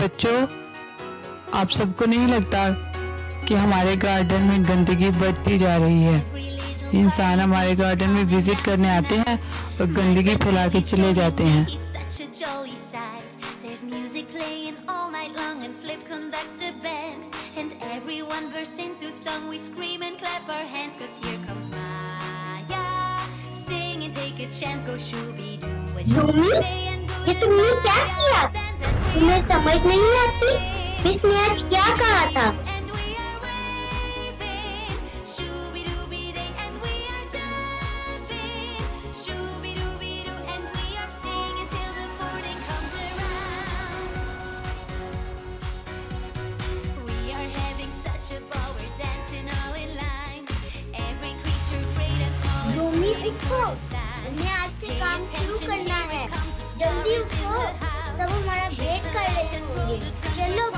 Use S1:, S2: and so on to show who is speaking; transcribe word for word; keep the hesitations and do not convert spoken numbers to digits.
S1: बच्चों, आप सबको नहीं लगता कि हमारे गार्डन में गंदगी बढ़ती जा रही है? इंसान हमारे गार्डन में विजिट करने आते हैं और गंदगी फैला के चले जाते हैं।
S2: धूमी, ये तुमने क्या किया? तुम्हें समझ नहीं आती? इसने आज क्या कहा था? धूमी, उठो, हमें आज से काम शुरू करना है। जल्दी उठो, सब हमारा वेट कर रहे होंगे। चलो